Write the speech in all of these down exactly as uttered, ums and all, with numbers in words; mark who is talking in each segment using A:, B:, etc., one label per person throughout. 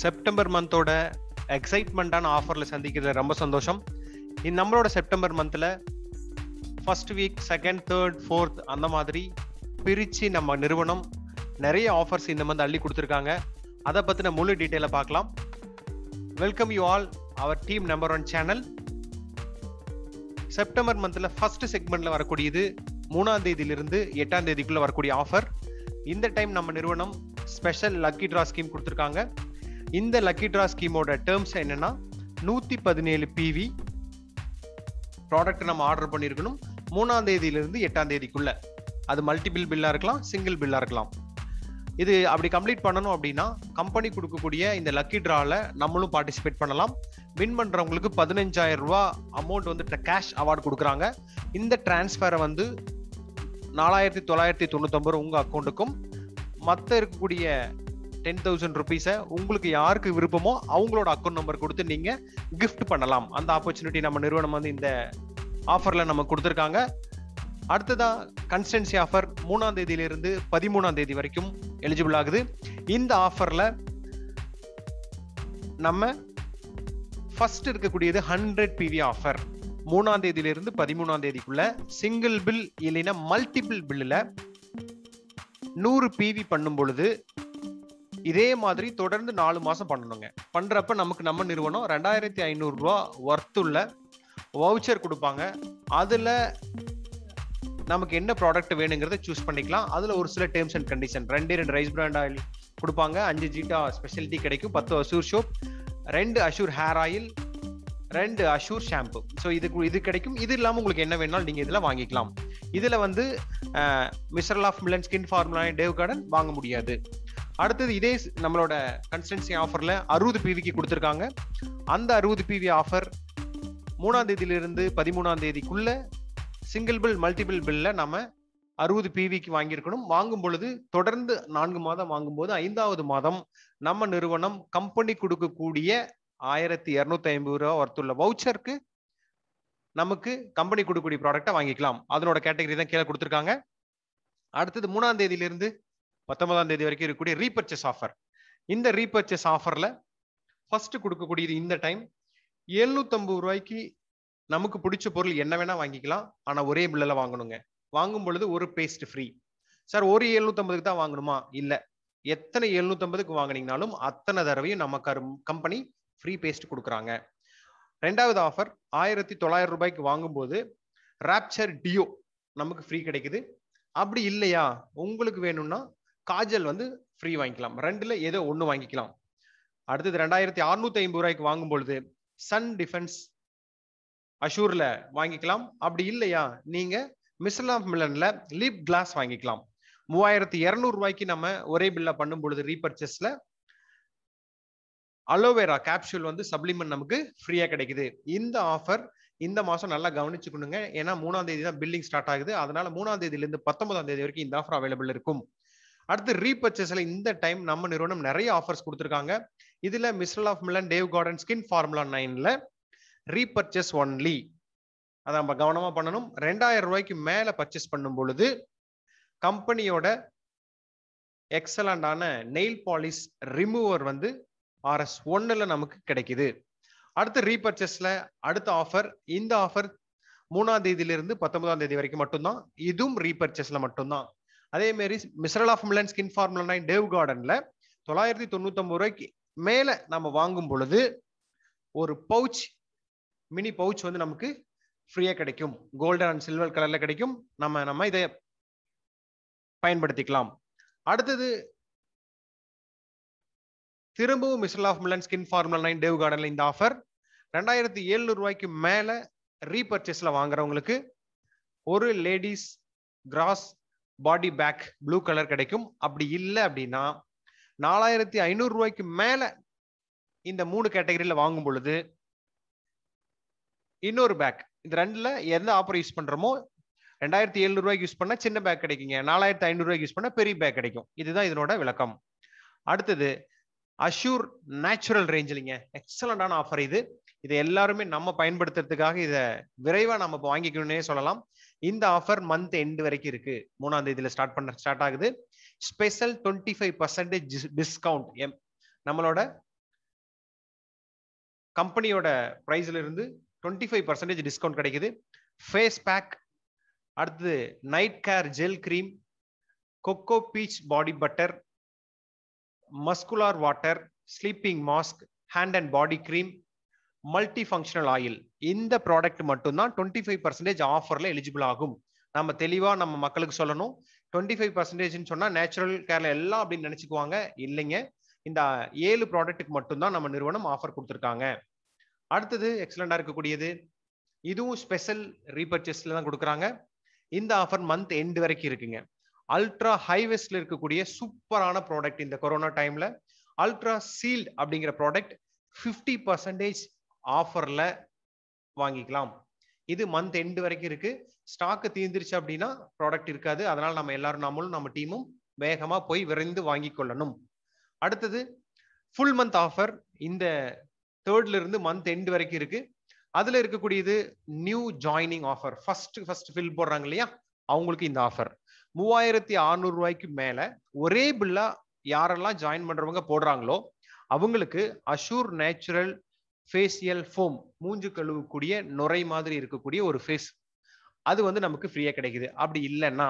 A: September மந்தோட எக்ஸைட்மெண்ட்டான ஆஃபரில் சந்திக்கிறது ரொம்ப சந்தோஷம். இந்த நம்மளோட செப்டம்பர் மந்தில் first week, second, third, fourth அந்த மாதிரி பிரித்து நம்ம நிறுவனம் நிறைய ஆஃபர்ஸ் இந்த மந்த் அள்ளி கொடுத்துருக்காங்க. அதை பற்றின முழு டீட்டெயிலை பார்க்கலாம். Welcome you all our team number one channel. September மந்தில் ஃபர்ஸ்ட் செக்மெண்ட்டில் வரக்கூடியது மூணாம் தேதியிலிருந்து எட்டாம் தேதிக்குள்ளே வரக்கூடிய ஆஃபர். இந்த டைம் நம்ம நிறுவனம் ஸ்பெஷல் லக்கி ட்ரா ஸ்கீம் கொடுத்துருக்காங்க. இந்த லக்கி ட்ரா ஸ்கீமோட டேர்ம்ஸ் என்னன்னா, நூற்றி பதினேழு பிவி ப்ராடக்ட் நம்ம ஆர்டர் பண்ணியிருக்கணும் மூணாம் தேதியிலிருந்து எட்டாம் தேதிக்குள்ள. அது மல்டிபிள் பில்லா இருக்கலாம், சிங்கிள் பில்லா இருக்கலாம். இது அப்படி கம்ப்ளீட் பண்ணணும் அப்படின்னா கம்பெனி கொடுக்கக்கூடிய இந்த லக்கி ட்ராவில் நம்மளும் பார்ட்டிசிபேட் பண்ணலாம். வின் பண்ணுறவங்களுக்கு பதினஞ்சாயிரம் ரூபா அமௌண்ட் வந்து கேஷ் அவார்டு கொடுக்குறாங்க. இந்த டிரான்ஸ்ஃபரை வந்து நாலாயிரத்தி தொள்ளாயிரத்தி தொண்ணூத்தொம்பது உங்கள் அக்கௌண்ட்டுக்கும், மற்ற இருக்கக்கூடிய டென் தௌசண்ட் ருபீஸை உங்களுக்கு யாருக்கு விருப்பமோ அவங்களோட அக்கௌண்ட் நம்பர் கொடுத்து நீங்கள் கிஃப்ட் பண்ணலாம். அந்த ஆப்பர்ச்சுனிட்டி நம்ம நிறுவனம் வந்து இந்த ஆஃபரில் நம்ம கொடுத்துருக்காங்க. அடுத்ததான் கன்ஸ்டன்சி ஆஃபர் மூணாம் தேதியிலிருந்து பதிமூணாம் தேதி வரைக்கும் எலிஜிபிள் ஆகுது. இந்த ஆஃபரில் நம்ம ஃபர்ஸ்ட் இருக்கக்கூடியது ஹண்ட்ரட் பிவி ஆஃபர். மூணாம் தேதியிலிருந்து பதிமூணாம் தேதிக்குள்ள சிங்கிள் பில் இல்லைன்னா மல்டிபிள் பில்லில் நூறு பிவி பண்ணும் பொழுது இதே மாதிரி தொடர்ந்து நாலு மாசம் பண்ணணுங்க. பண்றப்ப நமக்கு நம்ம நிறுவனம் ரெண்டாயிரத்தி ஐநூறு ரூபா ஒர்த்துள்ள வவுச்சர் கொடுப்பாங்க. அதுல நமக்கு என்ன ப்ராடக்ட் வேணுங்கிறத சூஸ் பண்ணிக்கலாம். அதுல ஒரு சில டேர்ம்ஸ் அண்ட் கண்டிஷன், ரெண்டு ரெண்டு ரைஸ் பிராண்ட் ஆயில் கொடுப்பாங்க, அஞ்சு ஜீட்டா ஸ்பெஷாலிட்டி கிடைக்கும், பத்து அஷூர் சோப், ரெண்டு அஷூர் ஹேர் ஆயில், ரெண்டு அஷூர் ஷாம்பு. ஸோ இதுக்கு இது கிடைக்கும். இது இல்லாமல் உங்களுக்கு என்ன வேணாலும் நீங்கள் இதில் வாங்கிக்கலாம். இதில் வந்து mister of Milan skin formula Dave Garden வாங்க முடியாது. அடுத்தது இதே நம்மளோட கன்ஸ்டன்சி ஆஃபரில் அறுபது பிவிக்கு கொடுத்துருக்காங்க. அந்த அறுபது பிவி ஆஃபர் மூணாம் தேதியிலிருந்து பதிமூணாம் தேதிக்குள்ள சிங்கிள் பில் மல்டிபிள் பில்ல நம்ம அறுபது பிவிக்கு வாங்கியிருக்கணும். வாங்கும் பொழுது தொடர்ந்து நான்கு மாதம் வாங்கும்போது ஐந்தாவது மாதம் நம்ம நிறுவனம் கம்பெனி கொடுக்கக்கூடிய ஆயிரத்தி இரநூத்தி ஐம்பது ரூபா ஒர்த்துள்ள வவுச்சருக்கு நமக்கு கம்பெனி கொடுக்கக்கூடிய ப்ராடக்டை வாங்கிக்கலாம். அதனோட கேட்டகரி தான் கீழே கொடுத்துருக்காங்க. அடுத்தது மூணாம் தேதியிலிருந்து பத்தொன்பதாம் தேதி வரைக்கும் இருக்கக்கூடிய ரீபர்ச்சேஸ் ஆஃபர். இந்த ரீபர்ச்சேஸ் ஆஃபர்ல ஃபர்ஸ்ட் கொடுக்கக்கூடியது இந்த டைம் எழுநூத்தி ஐம்பது ரூபாய்க்கு நமக்கு பிடிச்ச பொருள் என்ன வேணா வாங்கிக்கலாம். ஆனா ஒரே பில்லில் வாங்கணுங்க. வாங்கும் பொழுது ஒரு பேஸ்ட் ஃப்ரீ. சார் ஒரு எழுநூத்தி ஐம்பதுக்கு தான் வாங்கணுமா? இல்ல, எத்தனை எழுநூத்தி ஐம்பதுக்கு வாங்கினீங்கனாலும் அத்தனை தடவையும் நமக்கு கம்பெனி ஃப்ரீ பேஸ்ட் கொடுக்குறாங்க. ரெண்டாவது ஆஃபர் ஆயிரத்தி தொள்ளாயிரம் ரூபாய்க்கு வாங்கும்போது ராப்சர் டியோ நமக்கு ஃப்ரீ கிடைக்குது. அப்படி இல்லையா, உங்களுக்கு வேணும்னா காஜல் வந்து ஃப்ரீ வாங்கிக்கலாம். ரெண்டுல ஏதோ ஒன்று வாங்கிக்கலாம். அடுத்தது ரெண்டாயிரத்தி அறுநூத்தி ஐம்பது ரூபாய்க்கு வாங்கும் பொழுது சன் டிஃபென்ஸ் அஷூர்ல வாங்கிக்கலாம். அப்படி இல்லையா, நீங்க மிஸ்டர் ஆஃப் மில்லன்ல லிப் கிளாஸ் வாங்கிக்கலாம். மூவாயிரத்தி இருநூறு ரூபாய்க்கு நம்ம ஒரே பில்ல பண்ணும் பொழுது ரீபர்ச்சேஸ்ல அலோவேரா கேப்சூல் வந்து சப்ளிமெண்ட் நமக்கு ஃப்ரீயா கிடைக்குது. இந்த ஆஃபர் இந்த மாசம் நல்லா கவனிச்சுக்கணுங்க. ஏன்னா மூணாம் தேதி தான் பில்லிங் ஸ்டார்ட் ஆகுது. அதனால மூணாம் தேதியில இருந்து பத்தொன்பதாம் தேதி வரைக்கும் இந்த ஆஃபர் அவைலபிள் இருக்கும். அடுத்து ரீபர்ச்சேஸ்ல இந்த டைம் நம்ம நிறுவனம் நிறைய ஆஃபர்ஸ் கொடுத்துருக்காங்க. இதுல mister of Milan Dave Garden skin formula நைன்ல ரீபர்ச்சேஸ் ஒன்லி, அதை நம்ம கவனமா பண்ணணும். ரெண்டாயிரம் ரூபாய்க்கு மேல பர்ச்சேஸ் பண்ணும் பொழுது கம்பெனியோட எக்ஸலண்டான நெயில் பாலிஷ் ரிமூவர் வந்து ஆர்எஸ் ஒன்னுல நமக்கு கிடைக்குது. அடுத்து ரீபர்ச்சேஸ்ல அடுத்த ஆஃபர், இந்த ஆஃபர் மூணாம் தேதியிலிருந்து பத்தொன்பதாம் தேதி வரைக்கும் மட்டும்தான். இதுவும் ரீபர்ச்சேஸ்ல மட்டும்தான். அதே மாதிரி mister of Milan skin formula nine Dave கார்டன்ல தொள்ளாயிரத்தி தொண்ணூத்தி ஒன்பது ரூபாய்க்கு மேல நம்ம வாங்கும் பொழுது ஒரு பவுச், மினி பவுச் வந்து நமக்கு ஃப்ரீயா கிடைக்கும். கோல்டன் அண்ட் சில்வர் கலர்ல கிடைக்கும். நம்ம நம்ம இதை பயன்படுத்திக்கலாம். அடுத்தது திரும்பவும் mister of Milan skin formula nine Dave கார்டன்ல இந்த ஆஃபர் ரெண்டாயிரத்தி எழுநூறு ரூபாய்க்கு மேல ரீபர்ச்சேஸ்ல வாங்குறவங்களுக்கு ஒரு ladies cross body bag blue colour கிடைக்கும். அப்படி இல்லை அப்படின்னா நாலாயிரத்தி ஐநூறு ரூபாய்க்கு மேல இந்த மூணு கேட்டகரியில வாங்கும் பொழுது இன்னொரு பேக், இந்த ரெண்டுல எந்த ஆஃபர் யூஸ் பண்றோமோ ரெண்டாயிரத்தி எழுநூறு ரூபாய்க்கு யூஸ் பண்ணா சின்ன பேக் கிடைக்குங்க, நாலாயிரத்தி ஐநூறு ரூபாய்க்கு யூஸ் பண்ணா பெரிய பேக் கிடைக்கும். இதுதான் இதனோட விளக்கம். அடுத்தது அஷூர் நேச்சுரல் ரேஞ்சிலிங்க எக்ஸலண்டான ஆஃபர் இது. இதை எல்லாருமே நம்ம பயன்படுத்துறதுக்காக இதை விரைவா நம்ம வாங்கிக்கணும்னே சொல்லலாம். இந்த ஆஃபர் மந்த் எண்ட் வரைக்கும் இருக்கு. மூணாம் தேதியில ஸ்டார்ட் பண்ண ஸ்டார்ட் ஆகுது. Special twenty five percentage discount நம்மளோட கம்பெனியோட பிரைஸ்ல இருந்து டுவெண்ட்டி ஃபைவ் பர்சன்டேஜ் டிஸ்கவுண்ட் கிடைக்குது. ஃபேஸ் பேக், அடுத்தது night care gel cream, cocoa peach body butter, micellar water, sleeping mask, hand and body cream, multi functional oil. இந்த product மட்டும்தான் twenty five percentage ஆஃபர்ல eligible ஆகும். நம்ம தெளிவா நம்ம மக்களுக்கு சொல்லணும். டுவெண்ட்டி ஃபைவ் பர்சன்டேஜ் சொன்னா நேச்சுரல் கேர்ல எல்லாம் அப்படின்னு நினைச்சுக்குவாங்க. இல்லைங்க, இந்த ஏழு ப்ராடக்ட்டுக்கு மட்டும்தான் நம்ம நிறுவனம் ஆஃபர் கொடுத்துருக்காங்க. அடுத்தது எக்ஸலண்டா இருக்கக்கூடியது, இதுவும் ஸ்பெஷல் ரீபர்ச்சேஸ்ல தான் கொடுக்குறாங்க. இந்த ஆஃபர் மந்த் எண்ட் வரைக்கும் இருக்குங்க. அல்ட்ரா ஹைவெஸ்ட்ல இருக்கக்கூடிய சூப்பரான ப்ராடக்ட் இந்த கொரோனா டைம்ல அல்ட்ரா சீல்ட் அப்படிங்கிற ப்ராடக்ட் பிப்டி பர்சன்டேஜ் ஆஃபர்ல வாங்கிக்கலாம். இது மந்த் எண்ட் வரைக்கும் இருக்கு. ஸ்டாக் தீர்ந்துருச்சு அப்படின்னா ப்ராடக்ட் இருக்காது. அதனால நம்ம எல்லாரும் நம்மளும் நம்ம டீமும் வேகமா போய் விரைந்து வாங்கி கொள்ளணும். அடுத்தது ஃபுல் மந்த் ஆஃபர் இந்த தேர்ட்ல இருந்து மந்த் எண்ட் வரைக்கும் இருக்கு. அதுல இருக்கக்கூடியது new joining offer. First first bill போடுறாங்க இல்லையா, அவங்களுக்கு இந்த ஆஃபர் மூவாயிரத்தி அறுநூறு ரூபாய்க்கு மேல ஒரே பில்லா யாரெல்லாம் ஜாயின் பண்றவங்க போடுறாங்களோ அவங்களுக்கு அஷூர் நேச்சுரல் ஃபேஷியல் ஃபோம், மூஞ்சு கழுவக்கூடிய நுரை மாதிரி இருக்கக்கூடிய ஒரு ஃபேஸ், அது வந்து நமக்கு ஃப்ரீயா கிடைக்குது. அப்படி இல்லைன்னா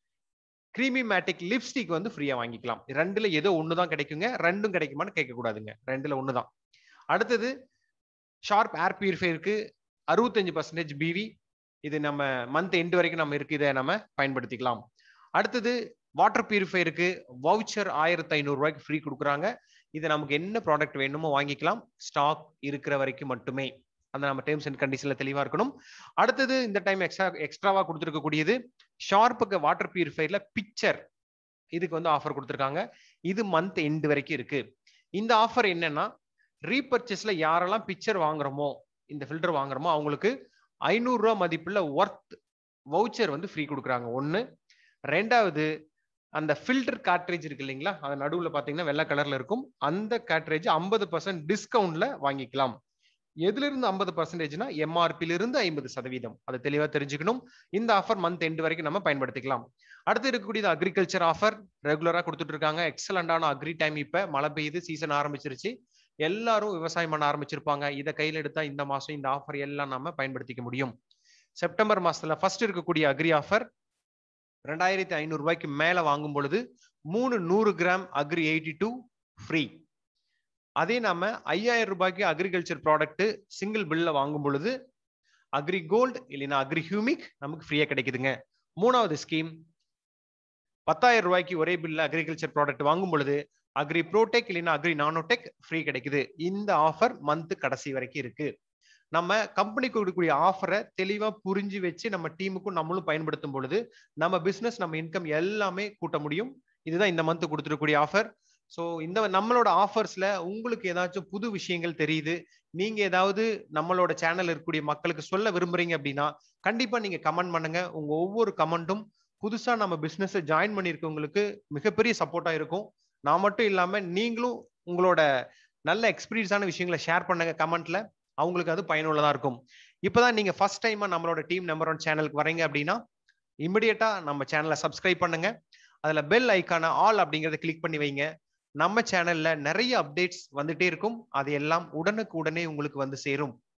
A: கிரீமி மேட்டிக் லிப்ஸ்டிக் வந்து ஃப்ரீயா வாங்கிக்கலாம். ரெண்டுல ஏதோ ஒண்ணுதான் கிடைக்குங்க. ரெண்டும் கிடைக்குமான்னு கேட்க கூடாதுங்க, ரெண்டுல ஒண்ணுதான். அடுத்தது ஷார்ப் ஏர் பியூரிஃபையருக்கு அறுபத்தஞ்சு பர்சன்டேஜ் பிவி. இது நம்ம மந்த் எண்ட் வரைக்கும் நம்ம இருக்கு, இதை நம்ம பயன்படுத்திக்கலாம். அடுத்தது வாட்டர் பியூரிஃபையருக்கு வவுச்சர் ஆயிரத்தி ஐநூறு ரூபாய்க்கு ஃப்ரீ கொடுக்குறாங்க. இது நமக்கு என்ன ப்ராடக்ட் வேணுமோ வாங்கிக்கலாம், ஸ்டாக் இருக்கிற வரைக்கும் மட்டுமே. அந்த நம்ம டேர்ம்ஸ் அண்ட் கண்டிஷன்ல தெளிவா இருக்கணும். அடுத்தது இந்த டைம் எக்ஸ்ட்ரா எக்ஸ்ட்ராவா கொடுத்துருக்கக்கூடியது ஷார்ப்புக்கு வாட்டர் பியூரிஃபையர்ல பிக்சர், இதுக்கு வந்து ஆஃபர் கொடுத்துருக்காங்க. இது மந்த் எண்ட் வரைக்கும் இருக்கு. இந்த ஆஃபர் என்னன்னா, ரீபர்ச்சேஸ்ல யாரெல்லாம் பிக்சர் வாங்குறோமோ, இந்த ஃபில்டர் வாங்குறோமோ அவங்களுக்கு ஐநூறு ரூபாய் மதிப்புள்ள ஒர்த் வவுச்சர் வந்து ஃப்ரீ கொடுக்குறாங்க. ஒன்னு. ரெண்டாவது, அந்த ஃபில்டர் கார்ட்ரேஜ் இருக்கு இல்லைங்களா, அது நடுவுல பாத்தீங்கன்னா வெள்ளை கலர்ல இருக்கும். அந்த கார்ட்ரேஜ் ஐம்பது பர்சன்ட் டிஸ்கவுண்ட்ல வாங்கிக்கலாம். எதுல இருந்து ஐம்பது பர்சன்டேஜ்னா எம்ஆர்பில இருந்து ஐம்பது சதவீதம். அதை தெளிவா தெரிஞ்சுக்கணும். இந்த ஆஃபர் மந்த் எண்ட் வரைக்கும் நம்ம பயன்படுத்திக்கலாம். அடுத்து இருக்கக்கூடியது அக்ரிகல்ச்சர் ஆஃபர் ரெகுலரா கொடுத்துட்டு இருக்காங்க. எக்ஸலண்டான அக்ரி டைம். இப்ப மழை பெய்யுது, சீசன் ஆரம்பிச்சிருச்சு, எல்லாரும் விவசாயம் பண்ண ஆரம்பிச்சிருப்பாங்க. இதை கையில் எடுத்தா இந்த மாசம் இந்த ஆஃபர் எல்லாம் நம்ம பயன்படுத்திக்க முடியும். செப்டம்பர் மாசத்துல ஃபர்ஸ்ட் இருக்கக்கூடிய அக்ரி ஆஃபர் ரெண்டாயிரத்தி ஐநூறு ரூபாய்க்கு மேல வாங்கும் பொழுது மூணு நூறு gram agri eighty two free. அதே நாம ஐயாயிரம் ரூபாய்க்கு அக்ரிகல்ச்சர் ப்ராடக்ட் சிங்கிள் பில்ல வாங்கும் பொழுது அக்ரி கோல்டு இல்லைன்னா அக்ரி ஹியூமிக் நமக்கு ஃப்ரீயா கிடைக்குதுங்க. மூணாவது ஸ்கீம், பத்தாயிரம் ரூபாய்க்கு ஒரே பில்ல அக்ரிகல்ச்சர் ப்ராடக்ட் வாங்கும் பொழுது அக்ரி ப்ரோடெக் இல்லைன்னா அக்ரி நானோடெக் ஃப்ரீ கிடைக்குது. இந்த ஆஃபர் மந்த் கடைசி வரைக்கும் இருக்கு. நம்ம கம்பெனிக்கு கொடுக்கக்கூடிய ஆஃபரை தெளிவா புரிஞ்சு வச்சு நம்ம டீமுக்கும் நம்மளும் பயன்படுத்தும் பொழுது நம்ம பிசினஸ் நம்ம இன்கம் எல்லாமே கூட்ட முடியும். இதுதான் இந்த மந்த் கொடுத்துருக்கக்கூடிய ஆஃபர். ஸோ இந்த நம்மளோட ஆஃபர்ஸ்ல உங்களுக்கு ஏதாச்சும் புது விஷயங்கள் தெரியுது, நீங்க ஏதாவது நம்மளோட சேனல் இருக்கக்கூடிய மக்களுக்கு சொல்ல விரும்புறீங்க அப்படின்னா கண்டிப்பா நீங்க கமெண்ட் பண்ணுங்க. உங்க ஒவ்வொரு கமெண்ட்டும் புதுசா நம்ம பிசினஸ் ஜாயின் பண்ணிருக்கவங்களுக்கு மிகப்பெரிய சப்போர்ட்டா இருக்கும். நான் மட்டும் இல்லாம நீங்களும் உங்களோட நல்ல எக்ஸ்பீரியன்ஸான விஷயங்களை ஷேர் பண்ணுங்க கமெண்ட்ல, அவங்களுக்கு அது பயனுள்ளதா இருக்கும். இப்பதான் நீங்க ஃபர்ஸ்ட் டைமா நம்மளோட டீம் நம்பர் ஒன் சேனலுக்கு வரீங்க அப்படின்னா இமிடியேட்டா நம்ம சேனலை சப்ஸ்கிரைப் பண்ணுங்க. அதுல பெல் ஐக்கான ஆல் அப்படிங்கறத கிளிக் பண்ணி வைங்க. நம்ம சேனல்ல நிறைய அப்டேட்ஸ் வந்துட்டே இருக்கும். அது எல்லாம் உடனுக்கு உடனே உங்களுக்கு வந்து சேரும்.